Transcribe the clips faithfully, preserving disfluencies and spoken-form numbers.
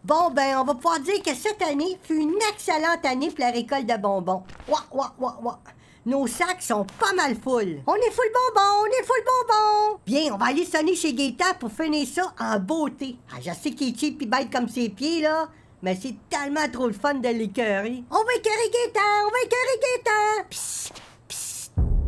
Bon, ben, on va pouvoir dire que cette année fut une excellente année pour la récolte de bonbons. Ouah, ouah, ouah, ouah. Nos sacs sont pas mal full. On est full bonbons, on est full bonbons. Bien, on va aller sonner chez Gaétan pour finir ça en beauté. Ah, je sais qu'il est cheap et bête comme ses pieds, là, mais c'est tellement trop le fun de l'écœurer. On va écœurer Gaétan, on va écœurer Gaétan. Psst, psst.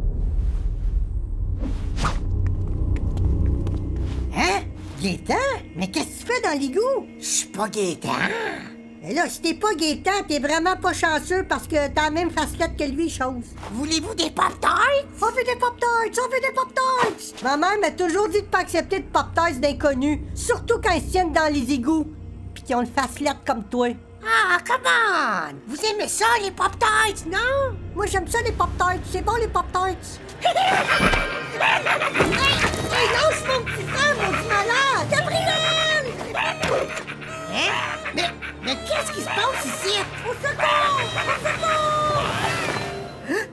Hein? Gaétan? Mais qu'est-ce que tu fais dans l'égout? Je suis pas Gaétan. Mais là, si t'es pas Gaétan, t'es vraiment pas chanceux parce que t'as la même facelette que lui, chose. Voulez-vous des Pop-Tarts? On veut des Pop-Tarts! On veut des Pop-Tarts! Ma mère m'a toujours dit de pas accepter de Pop-Tarts d'inconnus, surtout quand ils se tiennent dans les égouts, pis qu'ils ont une facelette comme toi. Ah, come on! Vous aimez ça, les Pop-Tarts, non? Moi, j'aime ça, les Pop-Tarts. C'est bon, les Pop-Tarts. Hey, lâche mon petit frère, mon petit malade! Gabriel! Hein? Mais, mais qu'est-ce qui se passe ici? Au secours! Au secours! Hein?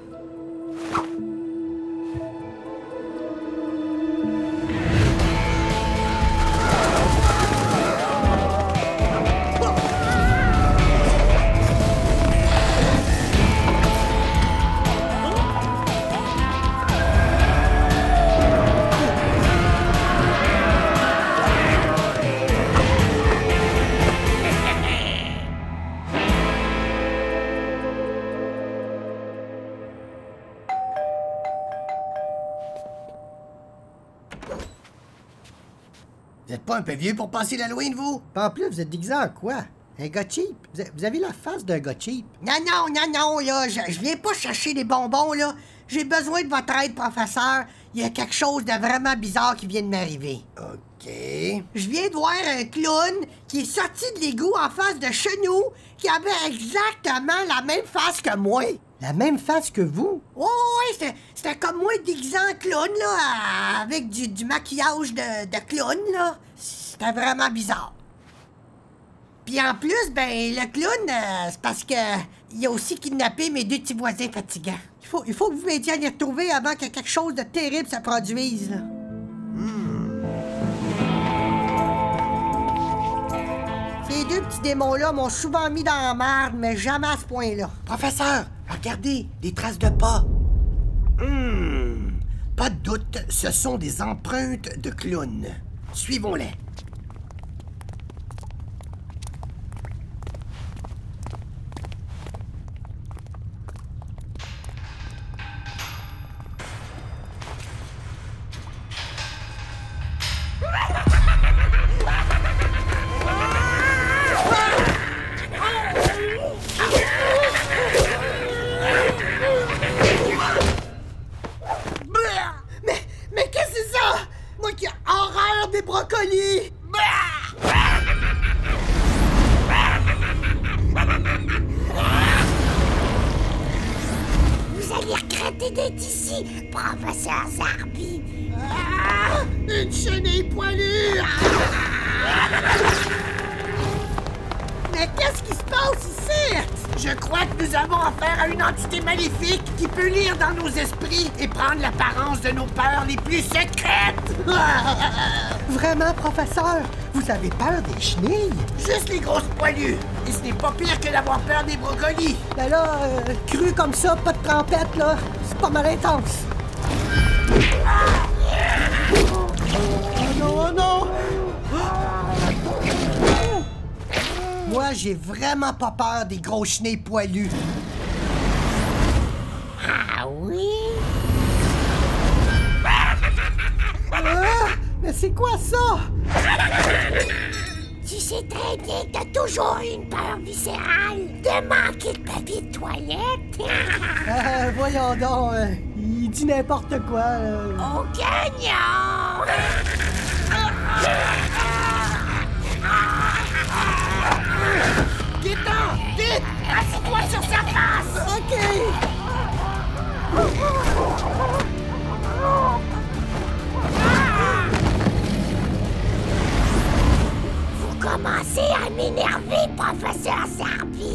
Vous êtes pas un peu vieux pour passer l'Halloween, vous? En plus, vous êtes déguisé en quoi? Un gars cheap? Vous avez la face d'un gars cheap. Non, non, non, non, là, je, je viens pas chercher des bonbons, là. J'ai besoin de votre aide, professeur. Il y a quelque chose de vraiment bizarre qui vient de m'arriver. OK. Je viens de voir un clown qui est sorti de l'égout en face de chez nous, qui avait exactement la même face que moi. La même face que vous? Oh, oui, c'était, c'était comme moi déguisé en clown, là, avec du, du maquillage de, de clown, là. C'était vraiment bizarre. Puis en plus, ben, le clown, euh, c'est parce que il a aussi kidnappé mes deux petits voisins fatigants. Il faut, il faut que vous m'aidiez à les retrouver avant que quelque chose de terrible se produise, là. Hmm. Ces deux petits démons-là m'ont souvent mis dans la merde, mais jamais à ce point-là. Professeur, regardez, des traces de pas. Hmm. Pas de doute, ce sont des empreintes de clown. Suivons-les. Mais, mais qu'est-ce que c'est ça? Moi qui ai horreur des brocolis! Vous allez regretter d'être ici, professeur Zarbi. Ah, une chenille poilue! Mais qu'est-ce qui se passe ici? Je crois que nous avons affaire à une entité maléfique qui peut lire dans nos esprits et prendre l'apparence de nos peurs les plus secrètes! Vraiment, professeur? Vous avez peur des chenilles? Juste les grosses poilues! Et ce n'est pas pire que d'avoir peur des brocolis! Ben là, euh, cru comme ça, pas de trempette, là, c'est pas mal intense. Oh non, oh non! Moi, j'ai vraiment pas peur des gros chenilles poilus. Ah oui? Ah, mais c'est quoi ça? Tu sais très bien que t'as toujours eu une peur viscérale de manquer de papier de toilette. Euh, voyons donc, euh, il dit n'importe quoi. Euh. Au canyon! Gaétan, vite! Assieds-toi sur sa face! OK! Vous commencez à m'énerver, professeur Zarbi!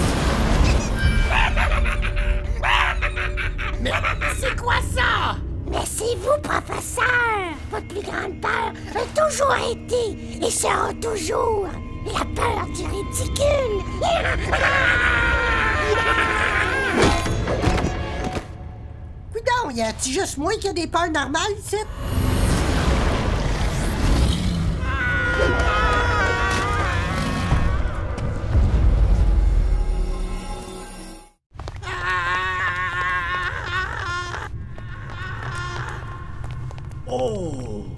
Mais c'est quoi ça? Mais c'est vous, professeur! Votre plus grande peur a toujours été et sera toujours la peur du ridicule! Coudon, y a-tu juste moi qui a des peurs normales, ici? Oh!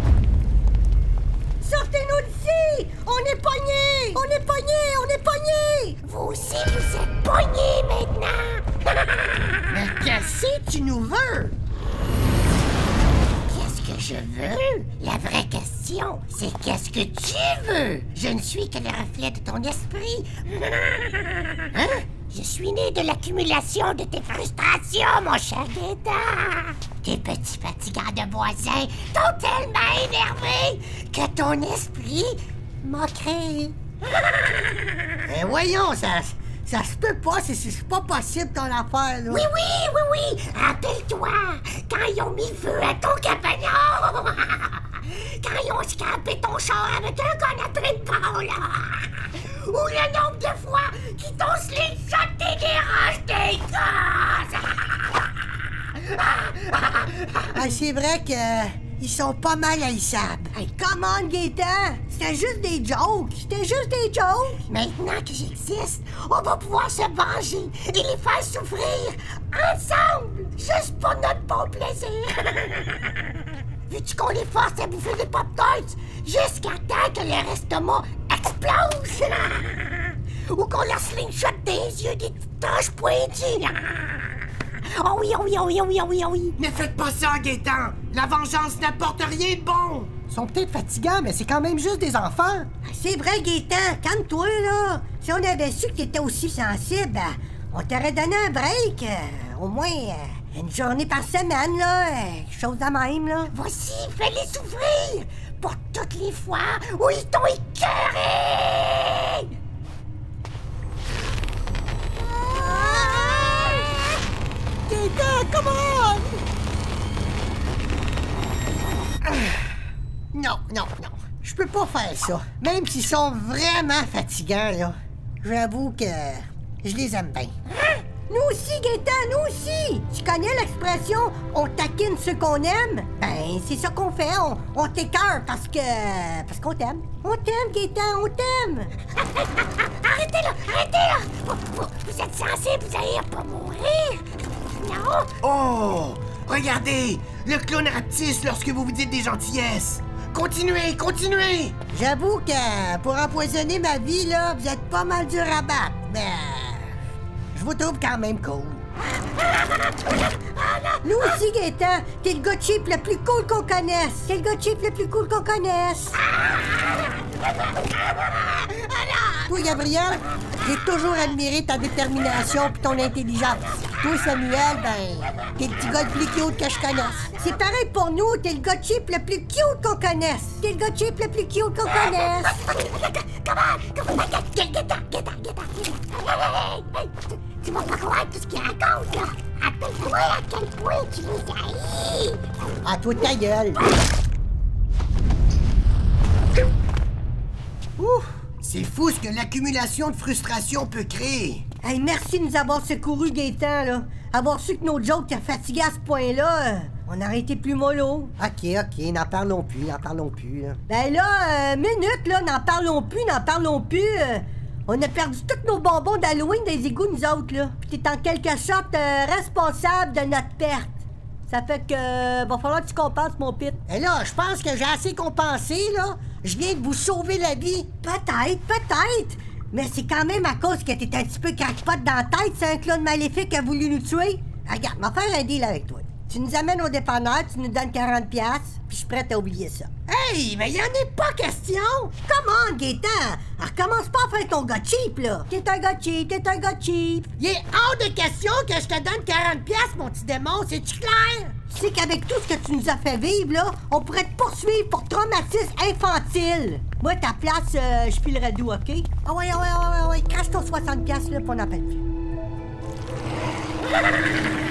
Sortez-nous d'ici! On est pognés! On est pognés! On est pognés! Vous aussi, vous êtes pognés maintenant! Mais qu'est-ce que tu nous veux? Qu'est-ce que je veux? La vraie question, c'est qu'est-ce que tu veux? Je ne suis que le reflet de ton esprit. Hein? Je suis né de l'accumulation de tes frustrations, mon cher Gaétan. Tes petits fatigants de voisins t'ont tellement énervé que ton esprit m'a créé. Ben voyons, ça, ça se peut pas, c'est, c'est pas possible ton affaire, là. Oui, oui, oui, oui. Rappelle-toi, quand ils ont mis le feu à ton compagnon. Quand ils ont scrapé ton char avec un gun après une balle. Ou le nombre de fois qu'ils t'ont slingshot tes garages des gosses. Ah, c'est vrai que euh, ils sont pas mal haïssables. Hey, come on, Gaétan! C'était juste des jokes! C'était juste des jokes! Maintenant que j'existe, on va pouvoir se venger et les faire souffrir ensemble, juste pour notre bon plaisir. Veux-tu qu'on les force à bouffer des Pop-Tarts jusqu'à temps que leur estomac explose? Ou qu'on leur slingshot des yeux des petites taches pointues? Oh oui, oh oui, oh oui, oh oui, oh oui, oh oui. Ne faites pas ça, Gaétan! La vengeance n'apporte rien de bon! Ils sont peut-être fatigants, mais c'est quand même juste des enfants. C'est vrai, Gaétan, calme-toi, là! Si on avait su que t'étais aussi sensible, on t'aurait donné un break. euh, au moins euh, une journée par semaine, là. euh, quelque chose de même, là. Voici, fais-les souffrir pour toutes les fois où ils t'ont écœuré! Gaétan, come on! Ah, non, non, non. Je peux pas faire ça. Même s'ils sont vraiment fatigants, là. J'avoue que je les aime bien. Nous aussi, Gaétan, nous aussi! Tu connais l'expression « on taquine ceux qu'on aime » ? Ben, c'est ça qu'on fait, on, on t'écœure parce que... parce qu'on t'aime. On t'aime, Gaétan, on t'aime! Arrêtez là! Arrêtez là! Vous, vous, vous êtes sensible, vous allez pas mourir! Non! Oh! Regardez! Le clown rapetisse lorsque vous vous dites des gentillesses! Continuez, continuez! J'avoue que pour empoisonner ma vie, là, vous êtes pas mal dur à battre, mais je vous trouve quand même cool. Nous aussi, Gaétan, t'es le gars cheap le plus cool qu'on connaisse! T'es le gars cheap le plus cool qu'on connaisse! Toi, Gabriel, j'ai toujours admiré ta détermination et ton intelligence. Toi, Samuel, ben, t'es le petit gars le plus cute que je connaisse. C'est pareil pour nous, t'es le gars cheap le plus cute qu'on connaisse! T'es le gars cheap le plus cute qu'on connaisse! Comment? Comment? Gaétan, Gaétan, Gaétan! Hey, hey, tu, tu vas pas croire tout ce qu'il raconte, là! Rappelle-toi à quel point tu les haïs! À toi, ta gueule. Ouf! C'est fou ce que l'accumulation de frustration peut créer. Hey, merci de nous avoir secouru, Gaétan, là. Avoir su que nos jokes t'ont fatigué à ce point-là, euh, on aurait été plus mollo. OK, OK, n'en parlons plus, n'en parlons plus, là. Ben là, euh, minute, là, n'en parlons plus, n'en parlons plus. euh, on a perdu tous nos bonbons d'Halloween des égouts, nous autres, là. Puis t'es en quelque sorte euh, responsable de notre perte. Ça fait que euh, va falloir que tu compenses, mon pit. Et là, je pense que j'ai assez compensé, là. Je viens de vous sauver la vie. Peut-être, peut-être. Mais c'est quand même à cause que t'es un petit peu crackpot dans la tête, c'est un clown maléfique qui a voulu nous tuer. Regarde, m'en faire un deal avec toi. Tu nous amènes au dépanneur, tu nous donnes quarante piastres, puis je suis prête à oublier ça. Hey, mais y en est pas question. Comment, Gaétan? Alors, recommence pas à faire ton gars cheap, là. T'es un gars cheap, t'es un gars cheap. Il est hors de question que je te donne quarante piastres, mon petit démon, c'est-tu clair? Tu sais qu'avec tout ce que tu nous as fait vivre, là, on pourrait te poursuivre pour traumatisme infantile. Moi, ta place, euh, je filerais doux, OK? Ah ouais, ah ouais, ah ouais, ah ouais, crache ton soixante piastres, là, puis on n'appelle plus.